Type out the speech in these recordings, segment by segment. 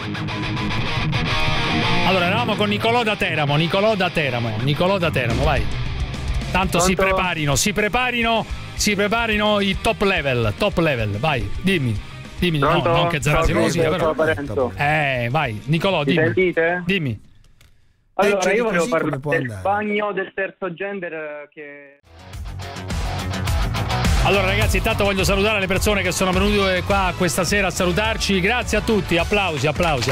Allora eravamo con Nicolò da Teramo, vai. Tanto si preparino i top level, vai, dimmi, no, non che Zanazzi così, però. Vai, Nicolò, dimmi. Sentite? Dimmi. Allora, io volevo parlare del bagno del terzo gender che... Allora ragazzi, intanto voglio salutare le persone che sono venute qua questa sera a salutarci. Grazie a tutti, applausi.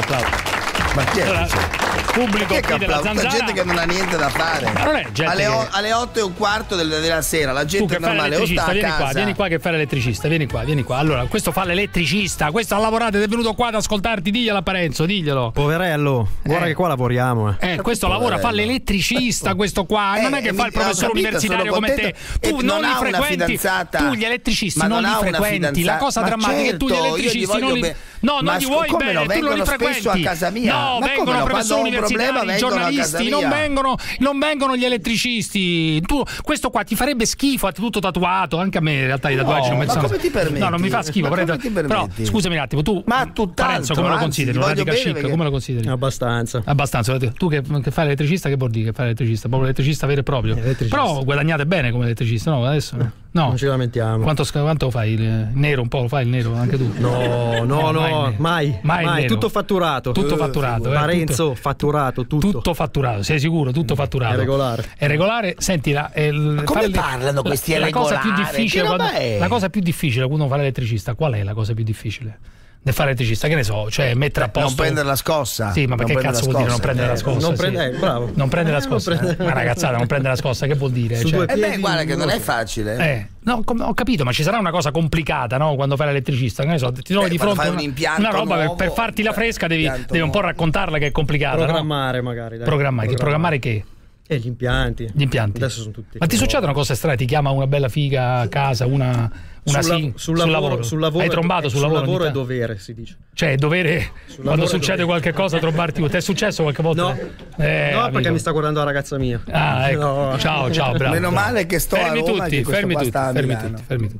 Ma chi è? Allora, pubblico qui della Zanzara. Gente che non ha niente da fare. Ma non è gente alle 8:15 della sera la gente normale o sta a casa. Vieni qua che fai l'elettricista, vieni qua. Allora, questo fa l'elettricista, questo ha lavorato ed è venuto qua ad ascoltarti, diglielo a Parenzo, diglielo. Poverello, guarda che qua lavoriamo. Questo lavora, fa l'elettricista, questo qua, non è che fa il professore universitario come te. Tu non li frequenti, tu gli elettricisti non li frequenti. La cosa drammatica è che tu gli elettricisti non li... No, non gli vuoi bene, tu non li frequenti. A casa mia. No, vengono professori universitari, giornalisti, non vengono gli elettricisti. Questo qua ti farebbe schifo, è tutto tatuato, anche a me in realtà i tatuaggi non mi ma come ti permetti? No, non mi fa schifo, però scusami un attimo, tu Parenzo come lo consideri? Un radical chic, come lo consideri? Abbastanza. Tu che fai l'elettricista, che vuol dire che fai l'elettricista? Proprio l'elettricista vero e proprio. Però guadagnate bene come elettricista, no? Adesso no. Non ci lamentiamo. Quanto fai il nero? Un po' lo fai il nero anche tu? No, mai. Tutto fatturato. Parenzo, fatturato, tutto. Tutto fatturato, sei sicuro? Tutto fatturato. È regolare. Senti, come parlano questi la cosa più difficile la cosa più difficile quando fa l'elettricista, qual è la cosa più difficile? Nel fare elettricista, che ne so, cioè mettere a posto. Non prendere la scossa. Sì, ma perché cazzo vuol dire non prendere la scossa? Bravo. Non prende la scossa. Una ragazzata, non prende la scossa, che vuol dire? Guarda che non è facile. No, ho capito, ma ci sarà una cosa complicata, no? Quando fai l'elettricista, che ne so, ti trovi di fronte a una roba nuovo, per farti la fresca, devi un po' raccontarla che è complicata. Programmare, no? Magari. Programmare che? Gli impianti. Adesso sono tutti. Ma ti succede una cosa strana? Ti chiama una bella figa a casa, sul lavoro. Hai trombato sul lavoro? Sul lavoro è dovere, si dice. Cioè, è dovere quando succede qualche cosa trombarti. Ti è successo qualche volta? No, perché mi sta guardando la ragazza mia. Ah, ecco. No. Ciao, bravo. Meno male che sto fermi a Roma, tutti, fermi tutti.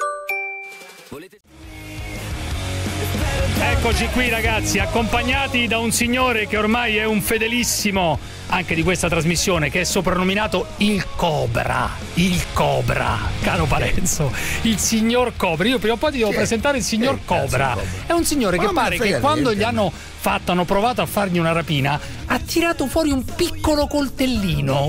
Eccoci qui ragazzi, accompagnati da un signore che ormai è un fedelissimo anche di questa trasmissione, che è soprannominato il Cobra, caro Parenzo, il signor Cobra. Io prima o poi ti devo presentare il signor Cobra. È un signore che pare che quando gli hanno provato a fargli una rapina, ha tirato fuori un piccolo coltellino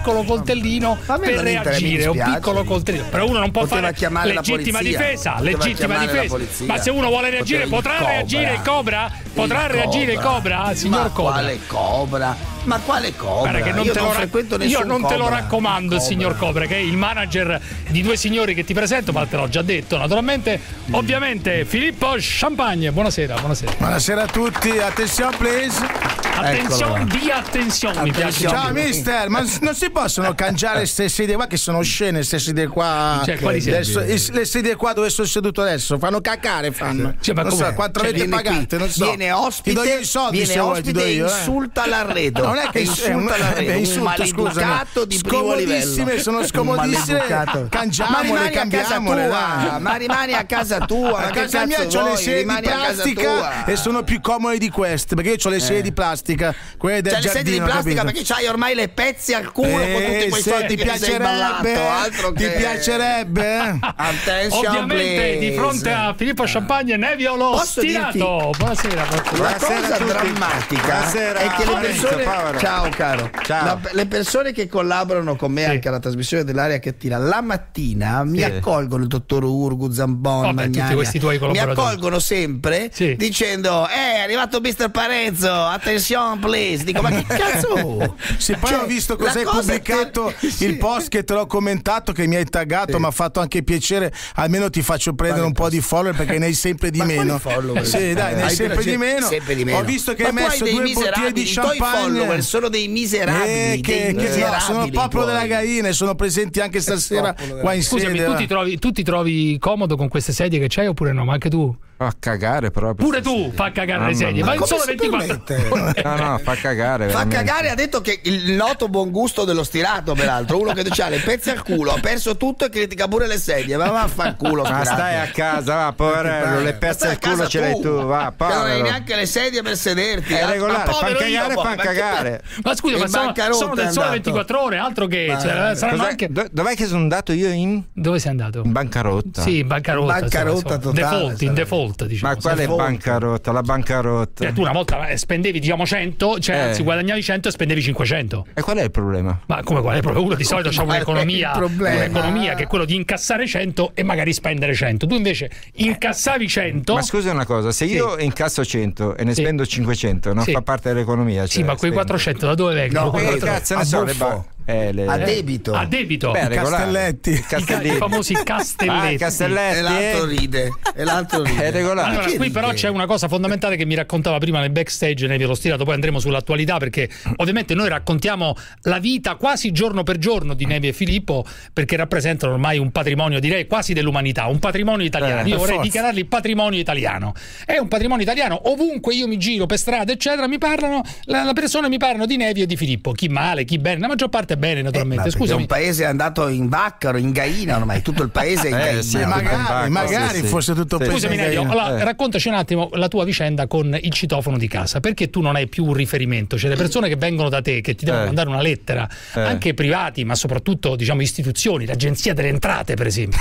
per reagire, un piccolo coltellino. Però uno non può fare legittima difesa, ma se uno vuole reagire potrà reagire il Cobra? Potrà reagire il Cobra, signor Cobra? Quale Cobra? Ma quale Cobra? Che io non te lo raccomando, il signor Cobra, che è il manager di due signori che ti presento, ma te l'ho già detto naturalmente. Ovviamente Filippo Champagne, buonasera. Buonasera a tutti, attenzione please. Attenzione, attenzione, mi piace. Ciao mister, ma non si possono cangiare queste sedie qua che sono scene, queste sedie qua. Cioè, quali sedie? Le sedie qua dove sono seduto adesso fanno cacare, fanno. Cioè, ma non so quanto avete pagate, non so. Viene ospite, e insulta l'arredo. Non è che insulta l'arredo, un maleducato di primo livello. Sono scomodissime. Cangiamole, cambiamole. Ma rimani a casa tua. A casa mia c'ho le sedie di plastica e sono più comode di queste, perché io ho le sedie di plastica, quelle del giardino. Le sedie di plastica perché c'hai ormai le pezzi al culo con tutti quei soldi che sei ballato. Ti piacerebbe? Ovviamente di fronte a Filippo Champagne, Nevio lo stirato. Buonasera. La cosa drammatica è che le persone... Ciao caro. Le persone che collaborano con me anche alla trasmissione dell'Aria che tira la mattina mi accolgono, il dottor Urgu, Zambon, Magnani, mi accolgono sempre dicendo è arrivato Mr. Parenzo, attenzione please. Dico, ma che cazzo? Se poi ho visto cosa hai pubblicato il post che te l'ho commentato, che mi hai taggato, mi ha fatto anche piacere, almeno ti faccio prendere un po' di follower perché ne hai sempre di meno. Sì, dai, ne hai sempre di meno. Ho visto che hai messo 2 bottiglie di champagne. Sono dei miserabili, sono il popolo della gallina e sono presenti anche stasera qua in sede. Scusami, tu ti trovi comodo con queste sedie che c'hai oppure no? Ma anche tu? Fa cagare proprio. Pure tu fa cagare le sedie, ma in solo 24 No, fa cagare. Fa cagare, ha detto che il noto buon gusto dello stirato, peraltro. Uno che ha le pezze al culo, ha perso tutto e critica pure le sedie. Ma vaffanculo. Ma stai a casa, va, poverello, le pezze al culo ce l'hai tu, va, povero. Non hai neanche le sedie per sederti. È regolare, fan cagare, fan cagare. Ma scusa, ma sono del sole 24 ore, altro che saranno anche... Dov'è che sono andato io in? Dove sei andato? In bancarotta. Sì, in bancarotta. Bancarotta totale. In default, diciamo. Ma quale bancarotta? La bancarotta. Tu una volta spendevi, diciamo, 100, cioè anzi guadagnavi 100 e spendevi 500. E qual è il problema? Ma come qual è il problema? Uno di solito c'ha un'economia che è quello di incassare 100 e magari spendere 100. Tu invece incassavi 100. Ma scusa una cosa, se io incasso 100 e ne spendo 500, non fa parte dell'economia? Sì, ma quei 400 da dove vengono? No, cazzo ne so, a debito. A debito. Beh, Castelletti. I famosi castelletti. Castelletti. E l'altro ride. È regolare. Allora, qui però c'è una cosa fondamentale che mi raccontava prima nel backstage Nevio Lo Stirato, poi andremo sull'attualità, perché ovviamente noi raccontiamo la vita quasi giorno per giorno di Nevio e Filippo, perché rappresentano ormai un patrimonio, direi quasi dell'umanità, un patrimonio italiano. Io vorrei dichiararli patrimonio italiano. È un patrimonio italiano, ovunque io mi giro per strada eccetera mi parlano, le persone mi parlano di Nevio e di Filippo, chi male, chi bene, la maggior parte bene naturalmente. Scusami. Un paese è andato in vacca o in gaina ormai, tutto il paese è in gaina. Sì, magari fosse tutto il paese. Scusami Nevio, allora, raccontaci un attimo la tua vicenda con il citofono di casa, perché tu non hai più un riferimento, cioè le persone che vengono da te, che ti devono mandare una lettera, anche privati ma soprattutto diciamo istituzioni, l'agenzia delle entrate per esempio,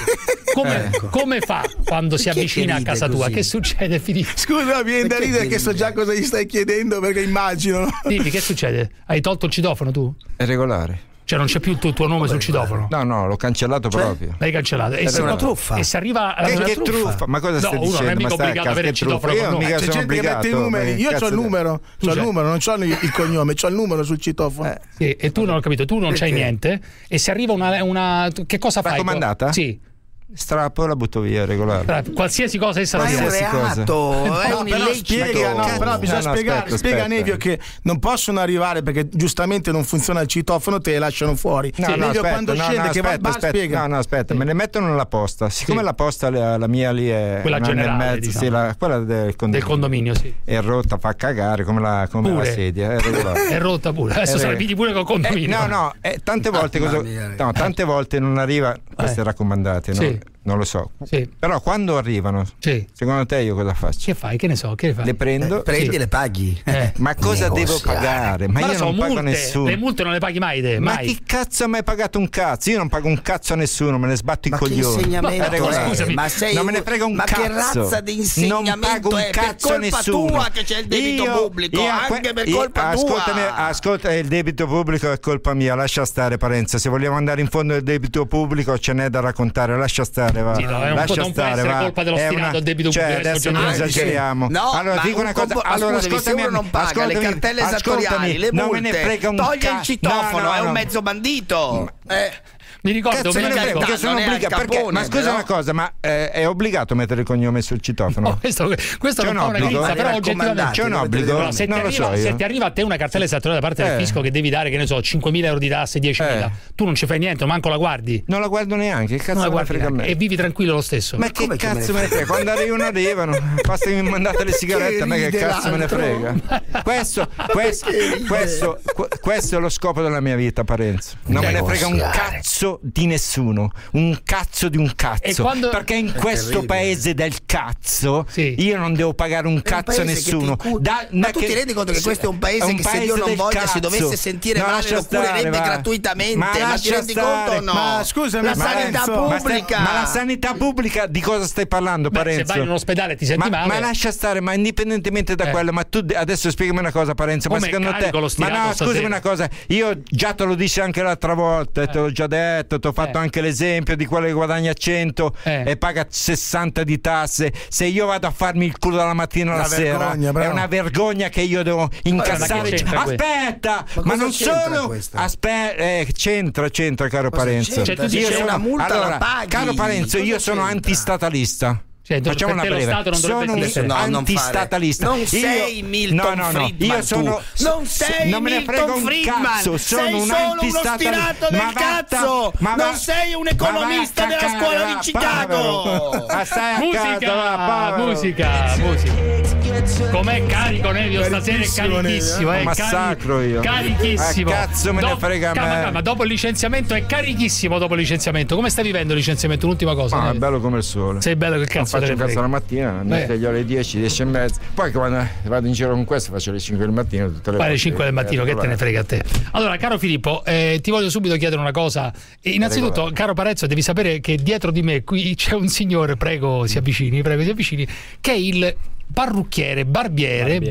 come fa quando si avvicina a casa tua? Che succede, Filippo? Scusa, viene da ridere che so già cosa gli stai chiedendo, perché immagino. Dimmi, che succede? Hai tolto il citofono tu? È regolare. Cioè non c'è più il tuo nome sul citofono? No, l'ho cancellato proprio. L'hai cancellato. E è una truffa. E se arriva alla che truffa? Ma cosa stai dicendo? Uno non è mica obbligato ad avere il citofono. Io mica sono obbligato. I numeri. Io c'ho il numero, non c'ho il cognome, c'ho il numero sul citofono. Sì, e tu non ho capito, tu non c'hai niente. E se arriva una che cosa fai? Raccomandata? Sì. Strappo e la butto via, regolare. Qualsiasi cosa essa sia. Ma è un reato, è un illecito. Però bisogna spiegare, spiega a Nevio che non possono arrivare perché giustamente non funziona il citofono, te le lasciano fuori. Nevio quando scende che va spiega. No, aspetta, me le mettono nella posta. Siccome la posta la mia lì è quella generale, diciamo. quella del condominio, sì. È rotta, fa cagare come la sedia, è regolare. È rotta pure. Adesso se la vedi pure col condominio. Tante volte non arriva queste raccomandate, no? Non lo so, però quando arrivano, secondo te io cosa faccio? Che fai? Che ne so? Che fai? Le prendo, prendi e le paghi. Ma cosa devo pagare? Ma io non pago nessuno. Le multe non le paghi mai te? Ma chi cazzo ha mai pagato un cazzo? Io non pago un cazzo a nessuno, me ne sbatto i coglioni. Scusami, non me ne frega un cazzo. Ma che razza di insegnamento non pago un cazzo a nessuno. Tua che c'è il debito pubblico, anche per colpa tua. Ascolta, il debito pubblico è colpa mia, lascia stare Parenza. Se vogliamo andare in fondo del debito pubblico ce n'è da raccontare, lascia stare, va. Non può essere colpa dello Stato del debito pubblico. Adesso non esageriamo. Allora dico una cosa, ascoltami, uno non paga le cartelle esattoriali, le multe, non me ne frega un cazzo. Toglie il citofono, è un mezzo bandito. Mi ricordo perché sono obbligato. Ma scusa una cosa, ma è obbligato mettere il cognome sul citofono? No, questo non è una grizza, però oggettivamente c'è un obbligo. Non lo so io. Se ti arriva a te una cartella esattoriale da parte del fisco che devi dare, che ne so, 5.000 euro di tasse, 10.000, tu non ci fai niente, manco la guardi. Non la guardo neanche, che cazzo me ne frega a me? E vivi tranquillo lo stesso. Ma che cazzo me ne frega? Quando arrivano, basta che mi mandate le sigarette, a me che cazzo me ne frega? Questo è lo scopo della mia vita, Parenzo. Non me ne frega un cazzo di nessuno. Un cazzo di un cazzo, perché in questo paese del cazzo io non devo pagare un cazzo a nessuno. Ma tu ti rendi conto che questo è un paese che se Dio non voglia si dovesse sentire male lo curerebbe gratuitamente? Ma ti rendi conto o no? Ma scusami, la sanità pubblica. Ma la sanità pubblica di cosa stai parlando, Parenzo? Se vai in un ospedale ti senti male. Ma lascia stare, ma indipendentemente da quello, ma tu adesso spiegami una cosa, Parenzo, ma secondo te scusami una cosa, io già te lo dissi anche l'altra volta, te l'ho già detto, ti ho fatto anche l'esempio di quello che guadagna 100 e paga 60 di tasse. Se io vado a farmi il culo dalla mattina alla sera, è una vergogna che io devo incassare. Aspetta, ma non solo. Aspetta, c'entra, caro Parenzo. Cioè, tu dici una multa la paghi. Caro Parenzo, io sono antistatalista. Cioè, facciamo una breve. Sono un antistatalista. Non sei Milton Friedman. Io sono. Non sei non me ne frega Milton Friedman. Cazzo, sei solo uno stirato del cazzo. Non sei un economista della scuola di Chicago. Musica. Com'è carico Nevio stasera? È carichissimo. È massacro io. Carichissimo. Cazzo me ne frega a me. Ma dopo il licenziamento è carichissimo. Dopo il licenziamento, come stai vivendo il licenziamento? L'ultima cosa. È bello come il sole. Sei bello che cazzo. Non faccio un cazzo la mattina, mi sveglio alle 10, 10 e mezza. Poi quando vado in giro con questo faccio le 5 del mattino tutte le volte. Le 5 del mattino, che te ne frega a te. Allora, caro Filippo, ti voglio subito chiedere una cosa. Innanzitutto, caro Parezzo, devi sapere che dietro di me qui c'è un signore, prego si avvicini, che è il parrucchiere, barbiere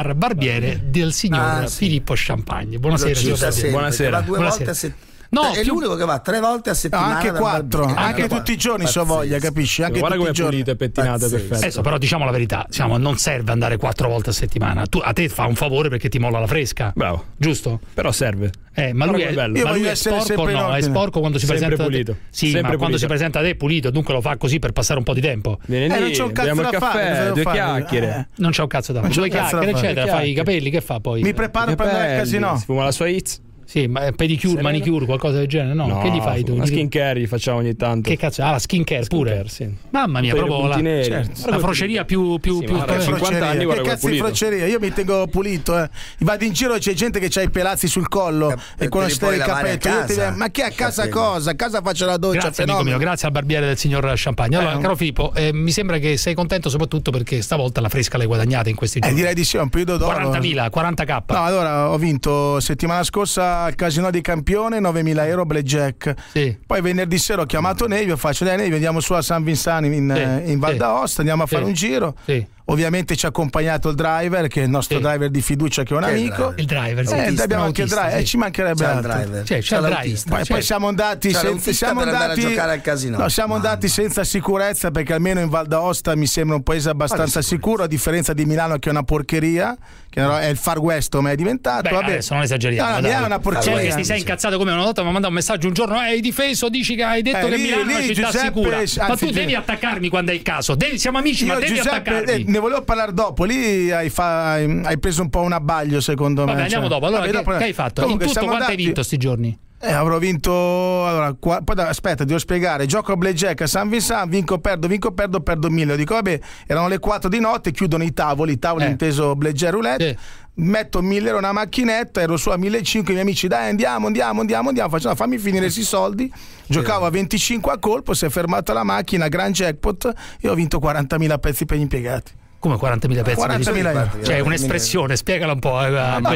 del signor Filippo Champagne. Buonasera, signor Barbiere. Buonasera. Due volte a settimana. No, è l'unico che va 3 volte a settimana. Anche 4, anche tutti i giorni se voglia, capisci? Anche guarda tutti i giorni. Pulite, pettinate, perfetto. Adesso però diciamo la verità, non serve andare 4 volte a settimana. A te fa un favore perché ti molla la fresca. Bravo. Giusto? Però serve. Ma lui è sporco o no? È sporco quando si presenta pulito. Sì, ma sempre quando si presenta a te è pulito, dunque lo fa così per passare un po' di tempo. Vieni non c'è un cazzo da fare, due chiacchiere. Non c'è un cazzo da fare. Due chiacchiere, eccetera, fai i capelli, che fa poi? Mi preparo per andare al casino. Si fuma la sua hits. Sì, ma pedicure, manicure, qualcosa del genere? No, che gli fai tu? La skin care gli facciamo ogni tanto. Che cazzo? La skin care pure? Sì. Mamma mia, proprio la froceria più 50 anni. Che cazzo di froceria? Io mi tengo pulito. Vado in giro, c'è gente che ha i pelazzi sul collo e con il capello. Ma che a casa cosa? A casa faccio la doccia. Grazie, amico mio, grazie al barbiere del signor Champagne. Allora, caro Filippo, mi sembra che sei contento soprattutto perché stavolta la fresca l'hai guadagnata in questi giorni. Direi di sì, un periodo d'oro. 40k. No, allora ho vinto settimana scorsa al Casino di Campione 9.000 euro blackjack. Sì. Poi venerdì sera ho chiamato Nevio, faccio Nevio, andiamo su a San Vincent in Val d'Aosta, andiamo a fare un giro. Sì. Ovviamente ci ha accompagnato il driver, che è il nostro driver di fiducia, che è un amico. Il driver, abbiamo anche il driver, ci mancherebbe il driver. C'è il driver. Poi siamo andati a giocare al casino. No, siamo andati senza sicurezza, perché almeno in Val d'Aosta mi sembra un paese abbastanza sicuro, a differenza di Milano che è una porcheria, che è il Far West come è diventato. Vabbè, adesso non esageriamo. Milano è una porcheria. Che ti sei incazzato come una volta, mi ha mandato un messaggio un giorno, hai difeso, dici che hai detto che Milano è una città sicura. Ma tu devi attaccarmi quando è il caso. Siamo amici, ma devi attaccarmi. Ne volevo parlare dopo. Lì hai preso un po' un abbaglio, secondo me. Vabbè, andiamo dopo. Allora, che hai fatto? Comunque, in tutto quanto hai vinto sti giorni? Avrò vinto. Allora, aspetta, devo spiegare. Gioco a blackjack a San Vincent, vinco, perdo 1.000. Dico, vabbè, erano le 4 di notte, chiudono i tavoli inteso blackjack roulette. Metto 1.000 euro una macchinetta, ero su a 1.500, i miei amici, dai andiamo, faccio, fammi finire questi soldi. Giocavo a 25 a colpo, si è fermata la macchina, gran jackpot, e ho vinto 40.000 pezzi per gli impiegati. Come 40.000 pezzi? 40.000 euro. Cioè, un'espressione, spiegala un po'.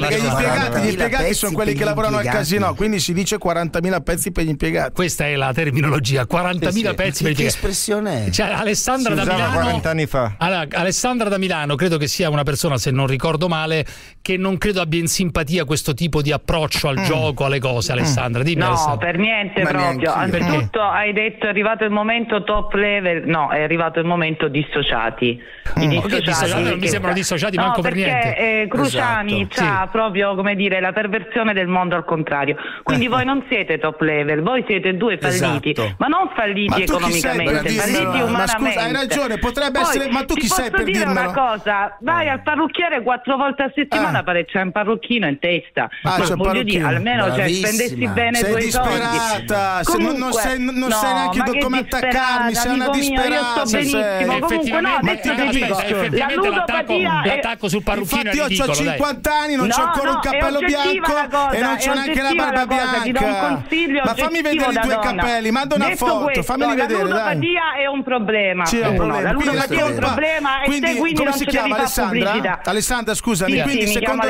Gli impiegati sono quelli che lavorano al casino, quindi si dice 40.000 pezzi per gli impiegati. Questa è la terminologia, 40.000 pezzi per gli impiegati. Che espressione è? Cioè, Alessandra da Milano, 40 anni fa. Alessandra da Milano, credo che sia una persona, se non ricordo male, che non credo abbia in simpatia questo tipo di approccio al gioco, alle cose. Alessandra, dimmi. No, Alessandra. per niente proprio. Anzitutto hai detto è arrivato il momento top level, no, è arrivato il momento dissociati. Non mi sembrano dissociati manco per niente. Cruciani c'ha proprio, come dire, la perversione del mondo al contrario. Quindi voi non siete top level, voi siete due falliti, ma non falliti economicamente, falliti umanamente. Ma scusa, hai ragione, potrebbe essere, ma tu chi sei per dirmelo? Una cosa, vai al parrucchiere 4 volte a settimana, c'è un parrucchino in testa. Voglio dire, almeno spendessi bene sei 2 disperata, soldi. non sai neanche come attaccarmi, sei una disperata. Io sto benissimo, comunque no, adesso ti dico, la ludopatia l'attacco sul parrucchino. Infatti io ho 50 anni, non c'ho ancora un cappello bianco e non c'ho neanche la barba bianca. Ti do un consiglio, ma fammi vedere i tuoi capelli, manda una foto, fammeli vedere. La ludopatia è un problema. Sì, è un problema. La ludopatia è un problema e te quindi non ce ne devi fare pubblicità. Alessandra, scusami, quindi secondo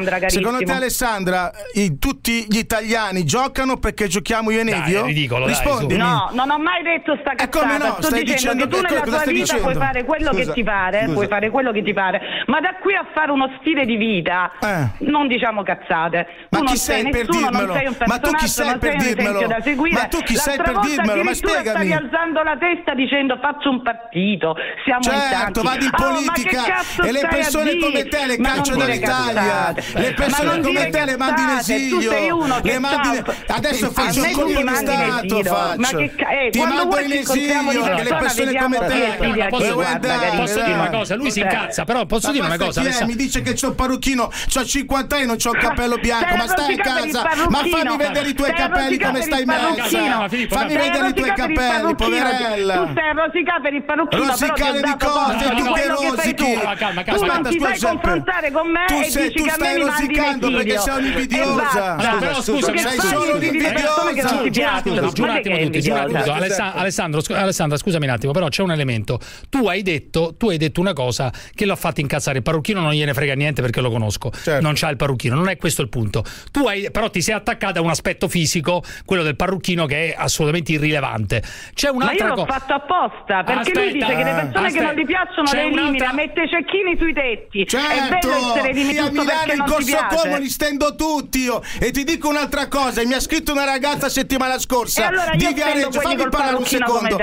te Alessandra, tutti gli italiani giocano perché giochiamo io e Nevio? Rispondimi. No, non ho mai detto sta cazzata. Sto dicendo che tu nella tua vita puoi fare quello che ti pare, ma da qui a fare uno stile di vita non diciamo cazzate. Tu tu non sei nessuno, non sei un personaggio, non sei un esempio da seguire. Ma tu chi sei per dirmelo? Ma spiegami. Stavi alzando la testa dicendo faccio un partito, siamo in tanti. Vado in politica e le persone come te le caccio dall'Italia, le persone come te le mandi in esilio, adesso faccio un colpo di Stato, ti mando in esilio, che le persone come te. Posso dire una cosa, lui si incazza, però posso dire una cosa, mi dice che c'ho il parrucchino, c'ho 50 anni, non c'ho il cappello bianco, ma stai in casa, ma fammi vedere i tuoi capelli come stai messo, fammi vedere i tuoi capelli, poverella. Tu stai a rosicare per il parrucchino, rosicare di cose, tu che rosichi. Tu non ti sai confrontare con me e dici che a me mi mandi in esilio perché sei un'invidiosa. Scusa, sei solo un'invidiosa. Alessandra, scusami un attimo, però c'è un elemento. Tu hai detto una cosa che l'ha fatto incazzare. Il parrucchino non gliene frega niente perché lo conosco. Certo. Non c'ha il parrucchino, non è questo il punto. Però ti sei attaccata a un aspetto fisico, quello del parrucchino, che è assolutamente irrilevante. C'è un'altra cosa. Ma io l'ho fatto apposta, perché lui dice che le persone che non gli piacciono le elimina, mette cecchini sui tetti. Certo, è bello essere eliminato a Milano in Corso Como li stendo tutti io. E ti dico un'altra cosa, mi ha scritto una ragazza settimana scorsa di Viareggio, fammi parlare un secondo.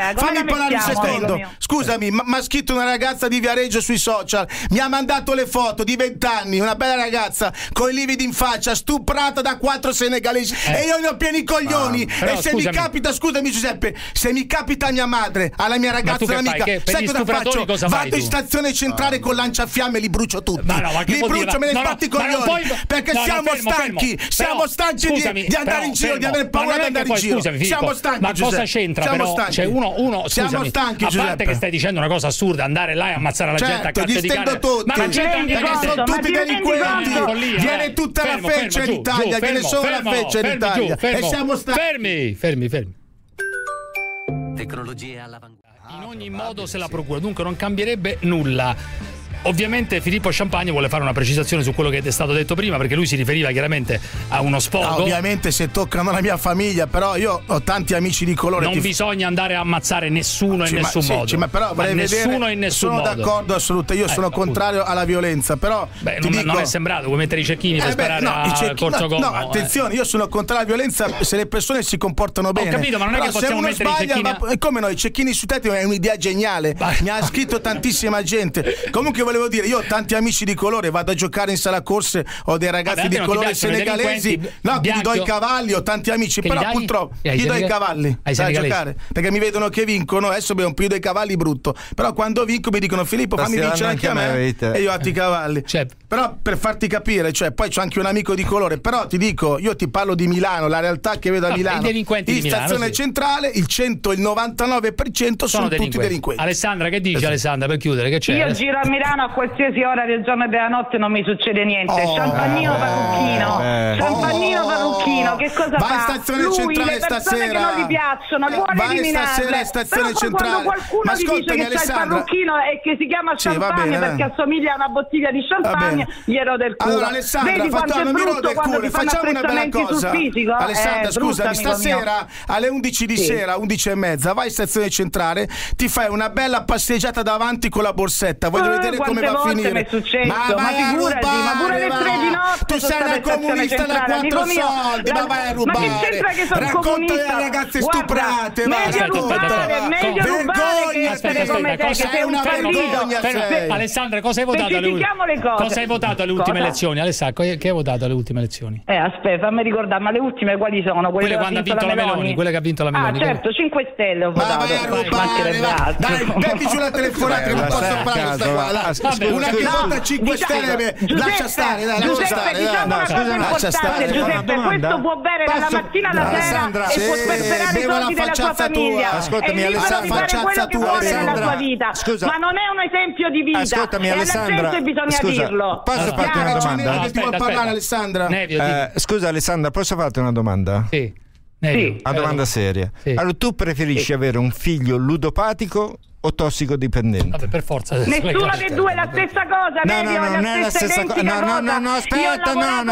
Scusami, mi ha scritto una ragazza di Viareggio sui social, mi ha mandato le foto di 20 anni, una bella ragazza con i lividi in faccia, stuprata da 4 senegalesi e io ne ho pieni i coglioni. E se mi capita, scusami Giuseppe, se mi capita mia madre, alla mia ragazza, un'amica, sai cosa faccio? Vado in stazione centrale con lanciafiamme e li brucio tutti. Li brucio, me ne sbatto i coglioni, perché siamo stanchi, siamo stanchi di andare in giro, di avere paura di andare in giro. Siamo stanchi. Ma cosa c'entra però? Cioè uno siamo stanchi, a parte che stai dicendo una cosa assurda, andare là e ammazzare la gente a calcio di cane. Ma sono tutti delinquenti. Viene tutta la feccia in Italia, viene solo la feccia in Italia. E siamo stanchi. Fermi. Tecnologia all'avanguardia. In ogni modo se la procura, dunque non cambierebbe nulla. Ovviamente Filippo Champagne vuole fare una precisazione su quello che è stato detto prima, perché lui si riferiva chiaramente a uno sfogo. Ovviamente se toccano la mia famiglia, però io ho tanti amici di colore. Non bisogna andare a ammazzare nessuno in nessun modo. Ma però nessuno in nessun modo. Sono d'accordo assolutamente, io sono contrario alla violenza, però non è sembrato, vuoi mettere i cecchini per sparare a Corso Como? No, attenzione, io sono contrario alla violenza se le persone si comportano bene. Ho capito, ma non è che possiamo mettere i cecchini. Come no, i cecchini su tetti è un'idea geniale. Mi ha scritto tantissima gente. Comunque volevo dire, io ho tanti amici di colore, vado a giocare in sala corse, ho dei ragazzi di colore senegalesi, gli do i cavalli, ho tanti amici, però purtroppo gli do i cavalli a giocare, perché mi vedono che vincono, adesso abbiamo più dei cavalli brutto, però quando vinco mi dicono Filippo fammi vincere anche a me e io ho i cavalli. Però per farti capire, poi c'ho anche un amico di colore, però ti dico, io ti parlo di Milano, la realtà che vedo a Milano, in stazione centrale il 99% sono tutti delinquenti. Alessandra, che dici? Alessandra, per chiudere, che c'è? Io giro a Milano a qualsiasi ora del giorno e della notte, non mi succede niente. Champagnino parrucchino, che cosa fa? Vai in stazione centrale stasera. Che non gli piacciono, vuole eliminarle. Stazione centrale. Quando qualcuno gli dice che c'ha il parrucchino e che si chiama Champagne perché assomiglia a una bottiglia di champagne, gli rode il culo. Allora Alessandra, non mi rode il culo, facciamo una bella cosa. Alessandra, scusami, stasera alle 11 di sera, 11:30, vai in stazione centrale, ti fai una bella passeggiata davanti con la borsetta. Voglio vedere come va a finire. Ma figurati, ma pure le 3 di notte. Tu sei una comunista da 4 soldi, ma vai a rubare. Ma che c'entra che sono racconta comunista? Le ragazze stuprate, meglio rubare che essere come te, che sei una vergogna. Alessandra, cosa hai votato alle ultime elezioni? Alessandra, che hai votato alle ultime elezioni? Aspetta, fammi ricordare, ma le ultime quali sono? Quelle quando ha vinto la Meloni, quelle che ha vinto la Meloni. Ah, certo, 5 Stelle ho votato. Ma vai a rubare, dai, metti giù la telefonata che non posso fare. Una che vota 5 Stelle, lascia stare, lascia stare. Diciamo una cosa importante, Giuseppe, questo può bere dalla mattina alla sera e può sperperare i soldi della sua famiglia. Ascoltami, Alessandra, facciazza tua, nella sua vita. Ma non è un esempio di vita. Ascoltami, Alessandra, bisogna dirlo. Posso farti una domanda? Parlare, Alessandra. Scusa Alessandra, posso farti una domanda? Sì. Una domanda seria. Allora, tu preferisci avere un figlio ludopatico o tossicodipendente? Vabbè, per forza. Nessuno dei due è la stessa cosa. Non è la stessa cosa. No, aspetta,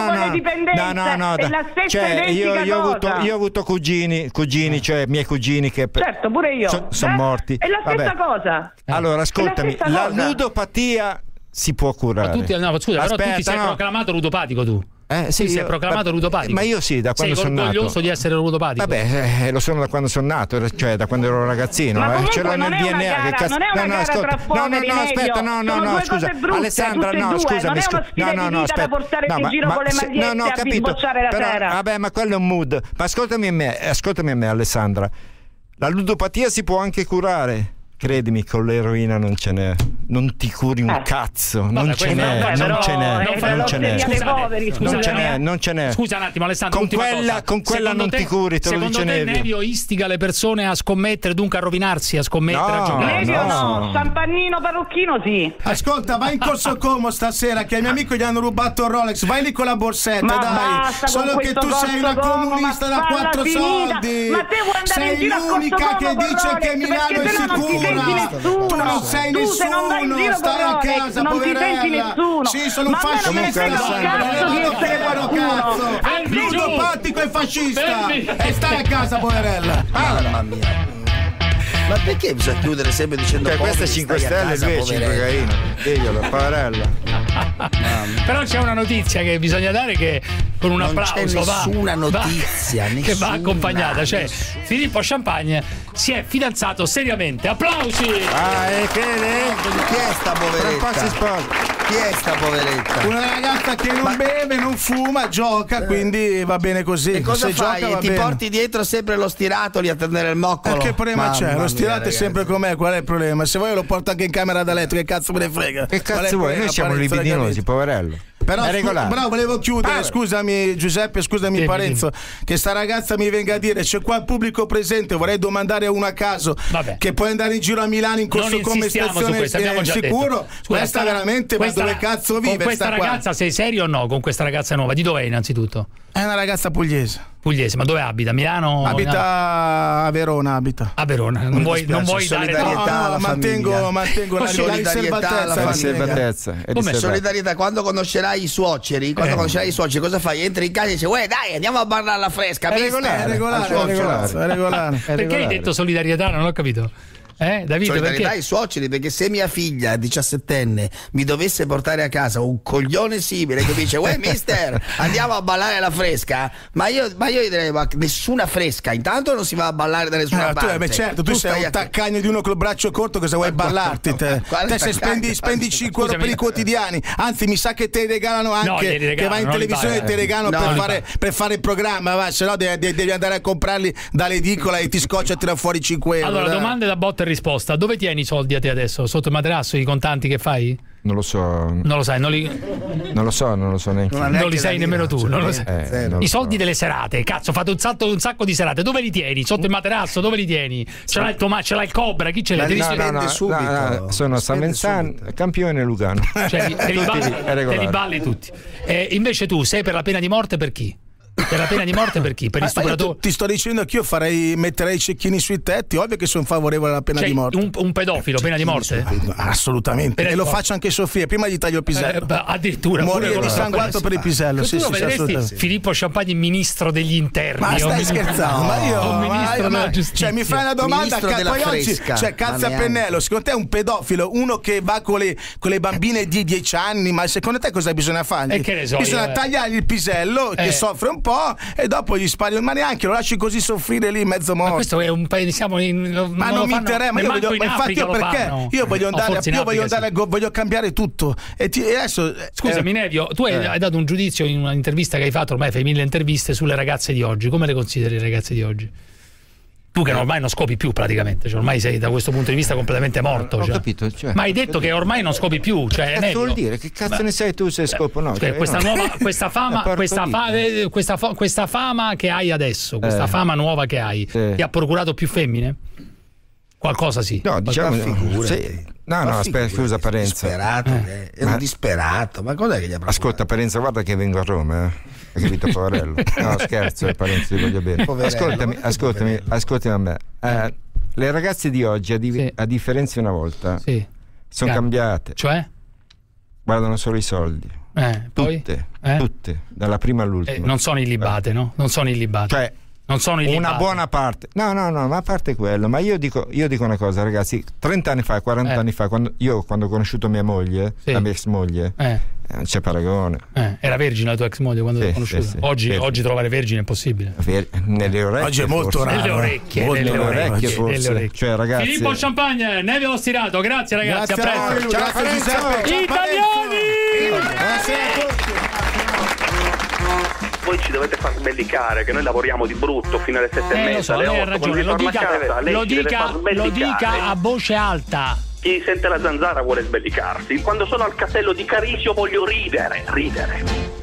no. È la stessa identica cosa. Io ho avuto cugini, cioè miei cugini che certo, pure io. Sono morti. È la stessa cosa. Allora, ascoltami, la ludopatia si può curare. Scusa, però tu ti sei proclamato ludopatico tu. Sì, si è proclamato ludopatico. Ma io sì, da quando sono nato. Sei orgoglioso di essere ludopatico? Vabbè, lo sono da quando sono nato, cioè da quando ero ragazzino. Ce l'ho nel DNA. Che cazzo? Non è una gara tra poveri, aspetta, no, scusa. Alessandra, no, scusami. No, aspetta. Da portare in giro con le magliette a bisbocciare la sera. Vabbè, ma quello è un mood. Ma ascoltami a me, Alessandra. La ludopatia si può anche curare. Credimi, con l'eroina non ce n'è. Non ti curi un cazzo. Non ce n'è. Scusa un attimo, Alessandro. Con quella non ti curi, te lo dice Nevio. Secondo te Nevio istiga le persone a scommettere, dunque a rovinarsi, a scommettere, a giocare? Nevio no, Champagnino parrucchino sì. Ascolta, vai in Corso Como stasera che ai miei amici gli hanno rubato il Rolex. Vai lì con la borsetta, dai. Solo che tu sei una comunista da 4 soldi. Ma te vuoi andare in giro a Corso Como? Sei l'unica che dice che Milano è sicura. Tu non sei nessuno, stai a casa, non poverella. ti senti nessuno. Sì, sono un fascista. È ludopatico e fascista. E stai a casa, poverella. Mamma mia. Ma perché bisogna chiudere sempre dicendo che queste 5 stelle lui è 5 gaino? Diglielo, poverella. Però c'è una notizia che bisogna dare, che con un applauso nessuna notizia che va accompagnata, cioè Filippo Champagne si è fidanzato seriamente. Applausi! E che chi è sta poveretta? Chi è sta poveretta? Una ragazza che non beve, non fuma, gioca, quindi va bene così. E cosa se fai? Gioca, ti porti dietro sempre lo stiratoli a tenere il moccolo? Che problema c'è? Lo stirato è sempre com'è, qual è il problema? Se vuoi lo porto anche in camera da letto, che cazzo me ne frega? Che cazzo vuoi? Noi siamo libidinosi, poverello. Però volevo chiudere, scusami Giuseppe, scusami Parenzo, che sta ragazza mi venga a dire, c'è qua il pubblico presente, vorrei domandare a uno a caso, che puoi andare in giro a Milano in Corso Come stazione sicuro? Questa veramente, ma dove cazzo vive? Con questa ragazza sei serio o no? Con questa ragazza nuova? Di dov'è innanzitutto? È una ragazza pugliese. Ma dove abita? Milano? Abita a Verona. A Verona. Non vuoi dare solidarietà alla mantengo la riservatezza. Come solidarietà? Quando conoscerai i suoceri, cosa fai? Entri in casa e dici dai, andiamo a ballare alla fresca. È regolare. Perché hai detto solidarietà? Non ho capito. Davide, solidarietà ai suoceri, perché se mia figlia 17enne mi dovesse portare a casa un coglione simile che dice mister, andiamo a ballare alla fresca, ma io gli direi nessuna fresca, intanto non si va a ballare da nessuna parte. Certo, tu sei un taccagno di uno col braccio corto, cosa vuoi ballarti te se spendi 5 euro per i quotidiani, anzi mi sa che te regalano anche, che vai in televisione e ti regalano per fare il programma, se no devi andare a comprarli dall'edicola e ti scoccia a tirare fuori 5 euro. Allora, domande da botta e risposta. Dove tieni i soldi a te adesso? Sotto il materasso, i contanti che fai? Non lo so. Non lo sai, non lo so neanche. Non li sai nemmeno tu. Non lo sai. I soldi delle serate, cazzo, fate un sacco di serate. Dove li tieni? Sotto il materasso, dove li tieni? Ce l'ha il Cobra, chi ce l'ha? No, sono Samenzan, Campione e Lugano. Cioè, te li balli tutti. Invece tu sei per la pena di morte per chi? Per la pena di morte per chi? Per gli stupratori? Ti sto dicendo che io metterei i cecchini sui tetti, ovvio che sono favorevole alla pena di morte. Un pedofilo, pena di morte? Assolutamente. E lo faccio anche Sofia, prima gli taglio il pisello. Addirittura morire dissanguato per il pisello. Tu lo vedresti Filippo Champagne ministro degli interni? Ma stai scherzando? Cioè mi fai una domanda, poi oggi cazzo a pennello, secondo te è un pedofilo, uno che va con le bambine di 10 anni, ma secondo te cosa bisogna fargli? Bisogna tagliargli il pisello, che soffre un po', e dopo gli spari, ma neanche lo lasci così soffrire lì mezzo morto. Ma questo è un paese, ma non mi interessa, ma io voglio andare, voglio cambiare tutto. E adesso scusami Nevio, tu hai dato un giudizio in un'intervista che hai fatto, ormai fai 1000 interviste sulle ragazze di oggi. Come le consideri le ragazze di oggi? Tu che ormai non scopi più praticamente, cioè ormai sei da questo punto di vista completamente morto. Ho capito, ma hai detto che ormai non scopi più, cioè che vuol dire? Che cazzo ne sai tu se scopo no? Questa fama che hai adesso, questa fama nuova che hai, ti ha procurato più femmine? Qualcosa sì. No, diciamo aspetta, scusa Parenzo. Ero disperato, ma cos'è che gli ha procurato? Ascolta Parenzo, guarda che vengo a Roma, hai capito, poverello? No, scherzo, Parenzo, ti voglio bene. Ascoltami a me. Le ragazze di oggi, a differenza di una volta, sono cambiate. Cioè? Guardano solo i soldi. Tutte, dalla prima all'ultima. Non sono illibate, no? Non sono illibate. Cioè, non sono illibate. Una buona parte. No, ma a parte quello, ma io dico una cosa, ragazzi, 30 anni fa, 40 anni fa, quando ho conosciuto mia moglie, la mia ex moglie, Non c'è paragone. Era vergine la tua ex moglie quando l'hai conosciuta? Sì. Oggi trovare vergine è impossibile. Nelle orecchie. Oggi è molto raro. Nelle orecchie. Nelle orecchie forse. Nelle orecchie. Cioè, ragazzi. Filippo Champagne, Nevio Ostirato, grazie ragazzi. Grazie a presto. Ciao Giuseppe. Italiani! Buonasera a tutti. Voi ci dovete far sbellicare, che noi lavoriamo di brutto fino alle 7:30. Lo so, lei ha ragione, lo dica a voce alta. Chi sente la zanzara vuole sbellicarsi. Quando sono al castello di Carisio voglio ridere.